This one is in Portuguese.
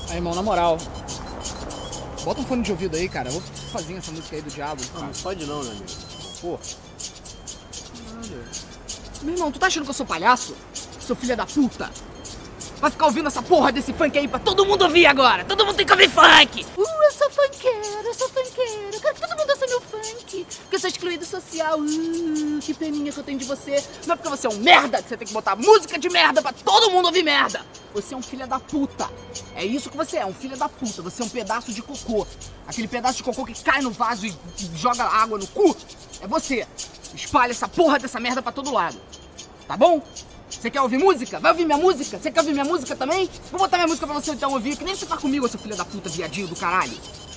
Aí, irmão, na moral, bota um fone de ouvido aí, cara. Eu vou fazer essa música aí do diabo. Não pode não, meu amigo. Pô. Meu irmão, tu tá achando que eu sou palhaço? Seu filho da puta. Vai ficar ouvindo essa porra desse funk aí pra todo mundo ouvir agora. Todo mundo tem que ouvir funk. Eu sou funkeiro, eu sou funkeiro. Eu quero que todo mundo ouça meu funk. Porque eu sou excluído social. Que peninha que eu tenho de você. Não é porque você é um merda que você tem que botar música de merda pra todo mundo ouvir merda. Você é um filho da puta. É isso que você é, um filho da puta. Você é um pedaço de cocô. Aquele pedaço de cocô que cai no vaso e joga água no cu. É você. Espalha essa porra dessa merda pra todo lado. Tá bom? Você quer ouvir música? Vai ouvir minha música? Você quer ouvir minha música também? Vou botar minha música pra você então ouvir. Que nem você tá comigo, seu filho da puta, viadinho do caralho.